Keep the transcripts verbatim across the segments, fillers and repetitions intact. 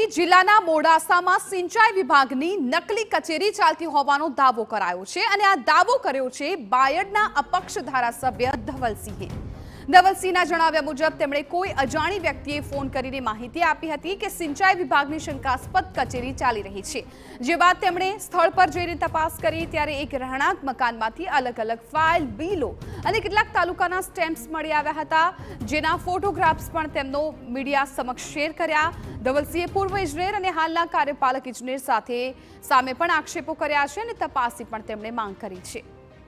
જિલ્લાના મોડાસામાં સિંચાઈ વિભાગની નકલી કચેરી ચાલતી હોવાનો દાવો કરાયો છે અને આ દાવો કર્યો છે બાયડના અપક્ષ ધારાસભ્ય ધવલસિંહે। ધવલસિંહના જણાવ્યા મુજબ તેમણે કોઈ અજાણી વ્યક્તિએ ફોન કરીને માહિતી આપી હતી કે સિંચાઈ વિભાગની શંકાસ્પદ કચેરી ચાલી રહી છે, જે બાદ તેમણે સ્થળ પર જઈને તપાસ કરી ત્યારે એક રહેણાંક મકાનમાંથી અલગ અલગ ફાઇલ, બિલો અને કેટલાક તાલુકાના સ્ટેમ્પ્સ મળી આવ્યા હતા, જેના ફોટોગ્રાફ્સ પણ તેમનો મીડિયા સમક્ષ શેર કર્યા। ધવલસિંહે પૂર્વ ઇજનેર અને હાલના કાર્યપાલક ઇજનેર સાથે સામે પણ આક્ષેપો કર્યા છે અને તપાસની પણ તેમણે માંગ કરી છે।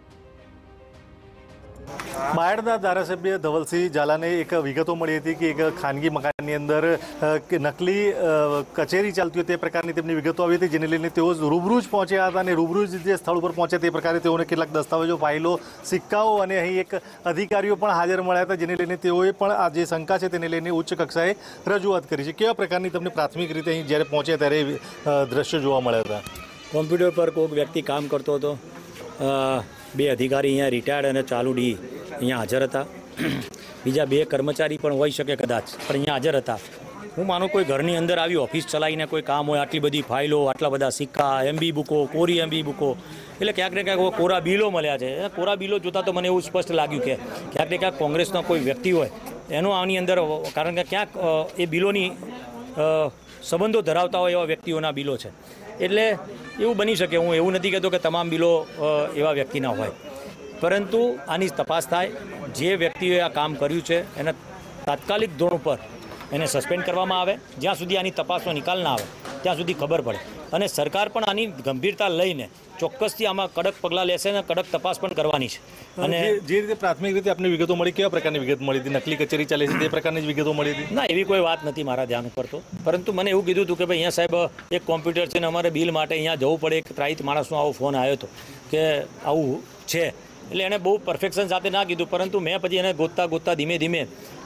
બાયડના ધારાસભ્ય ધવલસિંહ ઝાલાને એક વિગતો મળી હતી કે એક ખાનગી મકાનની અંદર નકલી કચેરી ચાલતી હોય તે પ્રકારની તેમની વિગતો આવી હતી, જેને લઈને તેઓ રૂબરૂ જ પહોંચ્યા હતા અને રૂબરૂ જ જે સ્થળ ઉપર પહોંચ્યા તે પ્રકારે તેઓને કેટલાક દસ્તાવેજો, ફાઇલો, સિક્કાઓ અને અહીં એક અધિકારીઓ પણ હાજર મળ્યા હતા, જેને લઈને તેઓએ પણ આ જે શંકા છે તેને લઈને ઉચ્ચ કક્ષાએ રજૂઆત કરી છે। કેવા પ્રકારની તમને પ્રાથમિક રીતે અહીં જ્યારે પહોંચ્યા ત્યારે દ્રશ્યો જોવા મળ્યા હતા? કોમ્પ્યુટર પર કોઈક વ્યક્તિ કામ કરતો હતો, બે અધિકારી અહીંયા રિટાયર્ડ અને ચાલુ ડી અહીંયા હાજર હતા, બીજા બે કર્મચારી પણ હોઈ શકે કદાચ, પણ અહીંયા હાજર હતા। હું માનું કોઈ ઘરની અંદર આવી ઓફિસ ચલાવીને કોઈ કામ હોય, આટલી બધી ફાઇલો, આટલા બધા સિક્કા, એમબી બુકો, કોરી એમબી બુકો, એટલે ક્યાંક ને ક્યાંક કોરા બિલો મળ્યા છે। કોરા બિલો જોતાં તો મને એવું સ્પષ્ટ લાગ્યું કે ક્યાંક ને ક્યાંક કોંગ્રેસનો કોઈ વ્યક્તિ હોય એનો આની અંદર, કારણ કે ક્યાંક એ બિલોની સંબંધો ધરાવતા હોય એવા વ્યક્તિઓના બિલો છે, એટલે એવું બની શકે। હું એવું નથી કહેતો કે તમામ બિલો એવા વ્યક્તિના હોય, પરંતુ આની તપાસ થાય। જે વ્યક્તિએ આ કામ કર્યું છે એને તાત્કાલિક ધોરણ પર એને સસ્પેન્ડ કરવામાં આવે, જ્યાં સુધી આની તપાસનો નિકાલ ના આવે ત્યાં સુધી ખબર પડે, અને સરકાર પણ આની ગંભીરતા લઈને ચોક્કસથી આમાં કડક પગલાં લેશે અને કડક તપાસ પણ કરવાની છે। અને જે રીતે પ્રાથમિક રીતે આપને વિગતો મળી, કેવા પ્રકારની વિગત મળી હતી? નકલી કચેરી ચાલે છે તે પ્રકારની જ વિગતો મળી હતી? ના, એવી કોઈ વાત નથી મારા ધ્યાન ઉપર તો, પરંતુ મને એવું કીધું હતું કે ભાઈ અહીંયા સાહેબ એક કોમ્પ્યુટર છે ને અમારે બિલ માટે અહીંયા જવું પડે, એક ત્રાહિત માણસનો આવો ફોન આવ્યો હતો કે આવું છે, એટલે એણે બહુ પરફેક્શન સાથે ના કીધું, પરંતુ મેં પછી એને ગોતતા ગોતતા ધીમે ધીમે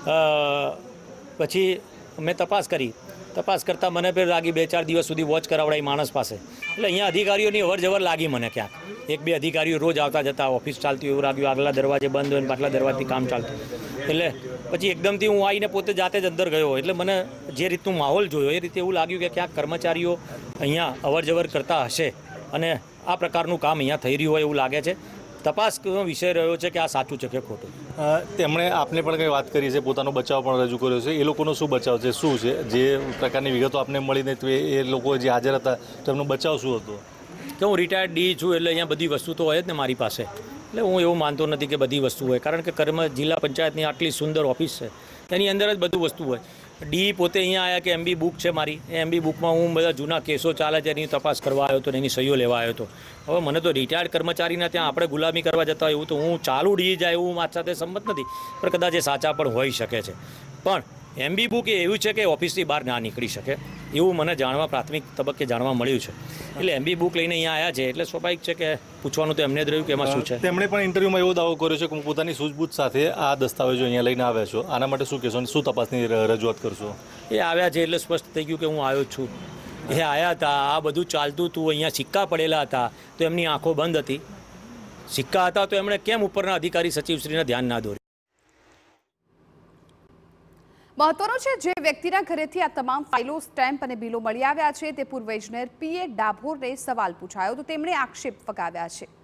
પછી મેં તપાસ કરી। તપાસ કરતાં મને પણ લાગી બે ચાર દિવસ સુધી વોચ કરાવડાવી માણસ પાસે, એટલે અહીંયા અધિકારીઓની અવર જવર લાગી મને ક્યાંક, એક બે અધિકારીઓ રોજ આવતા જતા, ઓફિસ ચાલતી એવું લાગ્યું, આગલા દરવાજે બંધ હોય ને પાછલા દરવાજેથી કામ ચાલતું, એટલે પછી એકદમથી હું આવીને પોતે જાતે જ અંદર ગયો, એટલે મને જે રીતનું માહોલ જોયો એ રીતે એવું લાગ્યું કે ક્યાંક કર્મચારીઓ અહીંયા અવર જવર કરતા હશે અને આ પ્રકારનું કામ અહીંયા થઈ રહ્યું હોય એવું લાગે છે। તપાસનો વિષય રહ્યો છે કે આ સાચું છે કે ખોટું। તેમણે આપને પણ કંઈ વાત કરી છે, પોતાનો બચાવ પણ રજૂ કર્યો છે, એ લોકોનો શું બચાવ છે, શું છે જે પ્રકારની વિગતો આપને મળીને એ લોકો જે હાજર હતા તેમનો બચાવ શું હતો? કે હું રિટાયર્ડ ડી છું, એટલે અહીંયા બધી વસ્તુ તો હોય જ ને મારી પાસે, એટલે હું એવું માનતો નથી કે બધી વસ્તુ હોય, કારણ કે કર્મ જિલ્લા પંચાયતની આટલી સુંદર ઓફિસ છે એની અંદર જ બધું વસ્તુ હોય। ડી પોતે અહીંયા આવ્યા કે એમબી બુક છે મારી, એ એમબી બુકમાં હું બધા જૂના કેસો ચાલે છે એની તપાસ કરવા આવ્યો હતો ને એની સહીઓ લેવા આવ્યો હતો। હવે મને તો રિટાયર્ડ કર્મચારીના ત્યાં આપણે ગુલામી કરવા જતા હોય એવું તો હું ચાલુ ડી જાય એવું મારી સાથે સંમત નથી, પણ કદાચ એ સાચા પણ હોઈ શકે છે, પણ એમબી બુક એ એવું છે કે ઓફિસથી બહાર ના નીકળી શકે એવું મને જાણવા પ્રાથમિક તબક્કે જાણવા મળ્યું છે, એટલે એમબી બુક લઈને અહીંયા આવ્યા છે, એટલે સ્વાભાવિક છે કે પૂછવાનું તો એમને જ રહ્યું કે એમાં શું છે। તેમણે પણ ઇન્ટરવ્યુમાં એવો દાવો કર્યો છે કે હું પોતાની સૂઝબૂછ સાથે આ દસ્તાવેજો અહીંયા લઈને આવ્યા છો, આના માટે શું કહેશો અને શું તપાસની રજૂઆત કરશો? એ આવ્યા છે એટલે સ્પષ્ટ થઈ ગયું કે હું આવ્યો છું, એ આવ્યા હતા, આ બધું ચાલતું હતું, અહીંયા સિક્કા પડેલા હતા તો એમની આંખો બંધ હતી, સિક્કા હતા તો એમણે કેમ ઉપરના અધિકારી સચિવશ્રીને ધ્યાન ના દોર્યું? મહત્વનું છે જે વ્યક્તિના ઘરેથી આ તમામ ફાઇલો, સ્ટેમ્પ અને બિલો મળી આવ્યા છે તે પૂર્વ ઇજનેર પીએ ડાભોરને સવાલ પૂછાયો તો તેમણે આક્ષેપ ફગાવ્યા છે।